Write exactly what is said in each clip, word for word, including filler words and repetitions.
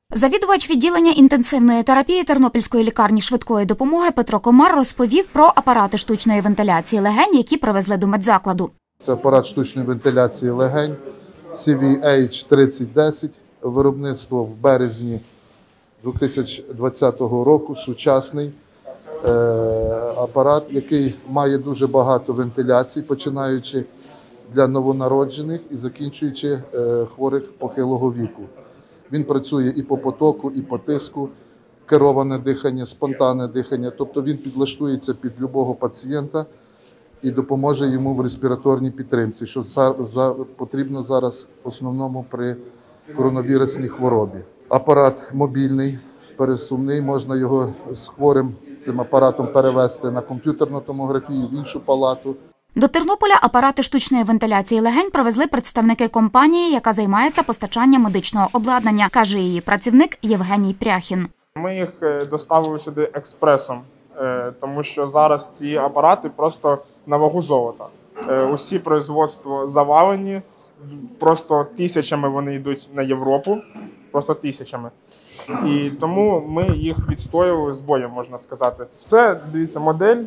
Завідувач відділення інтенсивної терапії Тернопільської лікарні швидкої допомоги Петро Комар розповів про апарати штучної вентиляції легень, які привезли до медзакладу. Це апарат штучної вентиляції легень сі ві ейч тридцять десять, виробництво в березні дві тисячі двадцятого року, сучасний е, апарат, який має дуже багато вентиляцій, починаючи для новонароджених і закінчуючи е, хворих похилого віку. Він працює і по потоку, і по тиску, кероване дихання, спонтанне дихання, тобто він підлаштується під будь-якого пацієнта і допоможе йому в респіраторній підтримці, що за, за, потрібно зараз в основному при коронавірусній хворобі. Апарат мобільний, пересувний, можна його з хворим цим апаратом перевести на комп'ютерну томографію в іншу палату. До Тернополя апарати штучної вентиляції легень привезли представники компанії, яка займається постачанням медичного обладнання, каже її працівник Євгеній Пряхін. Ми їх доставили сюди експресом, тому що зараз ці апарати просто на вагу золота. Усі производства завалені, просто тисячами вони йдуть на Європу, просто тисячами. І тому ми їх відстоювали з боєм, можна сказати. Це, дивіться, модель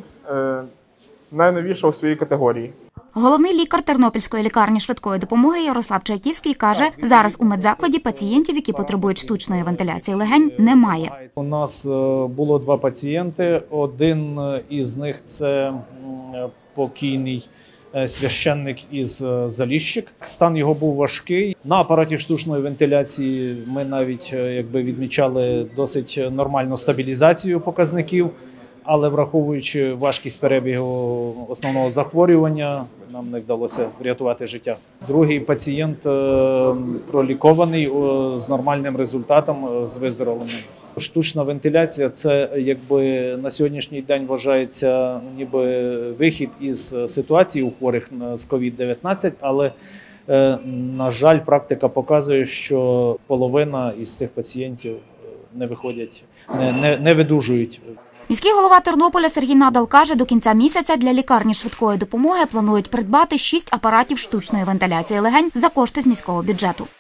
найновіша у своїй категорії. Головний лікар Тернопільської лікарні швидкої допомоги Ярослав Чайківський каже, зараз у медзакладі пацієнтів, які потребують штучної вентиляції легень, немає. У нас було два пацієнти. Один із них – це покійний священник із Заліщик. Стан його був важкий. На апараті штучної вентиляції ми навіть якби відмічали досить нормальну стабілізацію показників. Але враховуючи важкість перебігу основного захворювання, нам не вдалося врятувати життя. Другий пацієнт пролікований з нормальним результатом, з виздоровленням. Штучна вентиляція – це якби на сьогоднішній день вважається ніби вихід із ситуації у хворих з ковід дев'ятнадцять, але, на жаль, практика показує, що половина із цих пацієнтів не виходять, не, не, не видужують. Міський голова Тернополя Сергій Надал каже, до кінця місяця для лікарні швидкої допомоги планують придбати шість апаратів штучної вентиляції легень за кошти з міського бюджету.